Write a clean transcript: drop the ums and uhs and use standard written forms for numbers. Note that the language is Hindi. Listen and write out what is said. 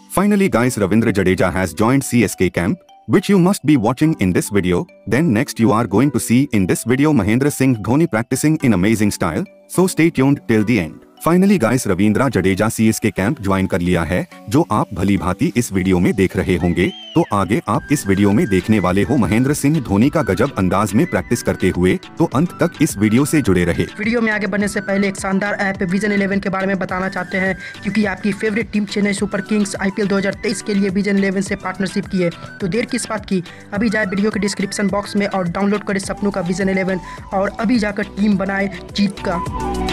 Finally guys, Ravindra Jadeja has joined CSK camp, which you must be watching in this video. Then next you are going to see in this video Mahendra Singh Dhoni practicing in amazing style. So stay tuned till the end. Finally guys, Ravindra Jadeja CSK camp join कर लिया है, जो आप भली भांति इस वीडियो में देख रहे होंगे। तो आगे आप इस वीडियो में देखने वाले हो महेंद्र सिंह धोनी का गजब अंदाज में प्रैक्टिस करते हुए, तो अंत तक इस वीडियो से जुड़े रहे। वीडियो में आगे बढ़ने से पहले एक शानदार ऐप विजन 11 के बारे में बताना चाहते हैं, क्योंकि आपकी favourite team Chennai super kings IPL 2023 के लिए विजन 11 से पार्टनरशिप की है। तो देर किस बात की, अभी जाए वीडियो के डिस्क्रिप्शन बॉक्स में और डाउनलोड करें सपनों का विजन 11 और अभी जाकर टीम बनाए जीत का।